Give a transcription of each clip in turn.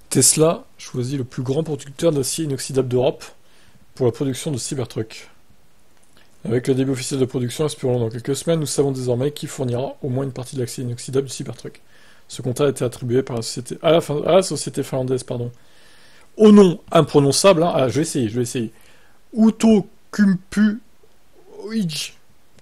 Tesla choisit le plus grand producteur d'acier inoxydable d'Europe pour la production de Cybertruck. Avec le début officiel de production, espérons dans quelques semaines, nous savons désormais qui fournira au moins une partie de l'acier inoxydable du Cybertruck. Ce contrat a été attribué par la société, à la société finlandaise, au nom imprononçable, hein. Ah, je vais essayer. Outokumpu Oij.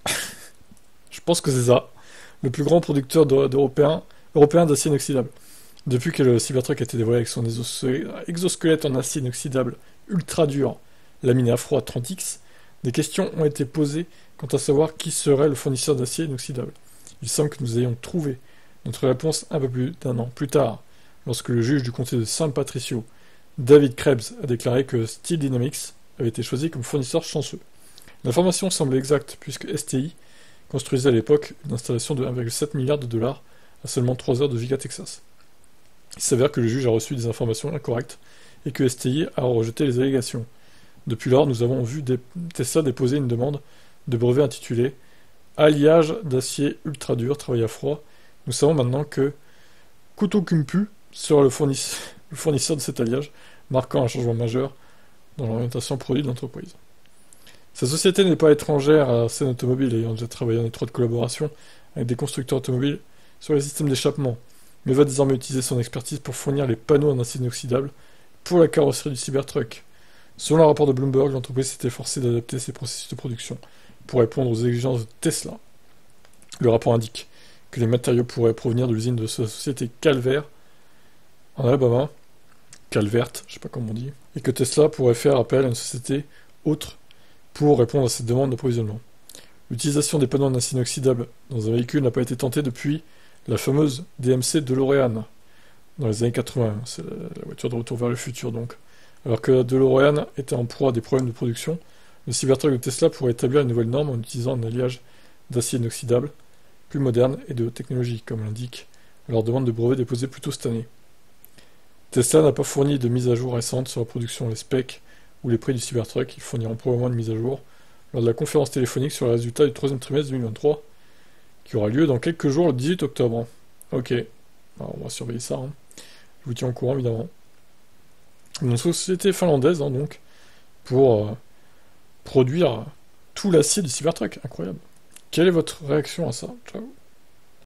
Je pense que c'est ça. Le plus grand producteur européen d'acier inoxydable. Depuis que le Cybertruck a été dévoilé avec son exosquelette en acier inoxydable ultra dur, laminé à froid 30X, des questions ont été posées quant à savoir qui serait le fournisseur d'acier inoxydable. Il semble que nous ayons trouvé notre réponse un peu plus d'un an plus tard, lorsque le juge du comté de San Patricio, David Krebs, a déclaré que Steel Dynamics avait été choisi comme fournisseur chanceux. L'information semble exacte puisque STI construisait à l'époque une installation de 1,7 milliard de dollars à seulement 3 heures de Giga Texas. Il s'avère que le juge a reçu des informations incorrectes et que STI a rejeté les allégations. Depuis lors, nous avons vu Tesla déposer une demande de brevet intitulée Alliage d'acier ultra dur travaillé à froid. Nous savons maintenant que Outokumpu sera le fournisseur de cet alliage, marquant un changement majeur dans l'orientation produit de l'entreprise. Sa société n'est pas étrangère à la scène automobile, ayant déjà travaillé en étroite collaboration avec des constructeurs automobiles sur les systèmes d'échappement, mais va désormais utiliser son expertise pour fournir les panneaux en acier inoxydable pour la carrosserie du Cybertruck. Selon un rapport de Bloomberg, l'entreprise s'est efforcée d'adapter ses processus de production pour répondre aux exigences de Tesla. Le rapport indique que les matériaux pourraient provenir de l'usine de sa société Calvert, en Alabama, Calvert, je sais pas comment on dit, et que Tesla pourrait faire appel à une société autre pour répondre à cette demande d'approvisionnement. L'utilisation des panneaux en acier inoxydable dans un véhicule n'a pas été tentée depuis la fameuse DMC DeLorean, dans les années 80, c'est la voiture de retour vers le futur donc. Alors que la DeLorean était en proie à des problèmes de production, le Cybertruck de Tesla pourrait établir une nouvelle norme en utilisant un alliage d'acier inoxydable plus moderne et de haute technologie, comme l'indique leur demande de brevet déposée plus tôt cette année. Tesla n'a pas fourni de mise à jour récente sur la production, les specs ou les prix du Cybertruck. Ils fourniront probablement une mise à jour lors de la conférence téléphonique sur les résultats du troisième trimestre 2023, qui aura lieu dans quelques jours, le 18 octobre. Ok, alors, on va surveiller ça. Je vous tiens au courant, évidemment. Une société finlandaise, donc, pour produire tout l'acier du Cybertruck. Incroyable. Quelle est votre réaction à ça? Ciao.